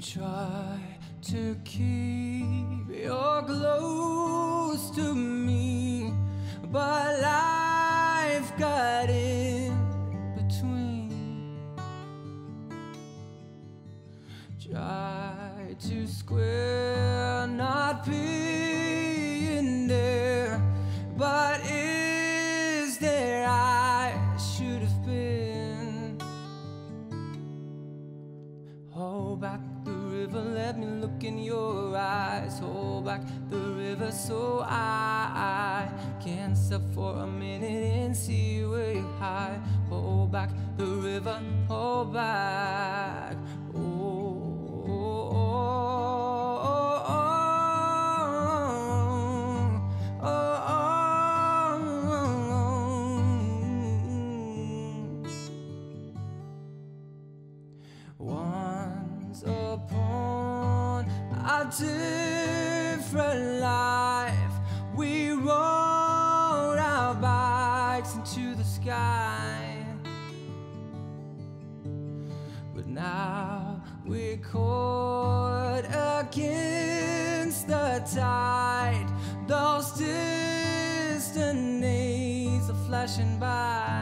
Try to keep you close to me, but life got in between. Try to square not being there, but is there I should have been. Hold back the river, let me look in your eyes. Hold back the river so I can stop for a minute and see where you hide. Hold back the river, hold back. Oh, oh, oh, oh, oh, oh. Once upon a different life, we rode our bikes into the sky. But now we're caught against the tide. Those distant days are flashing by.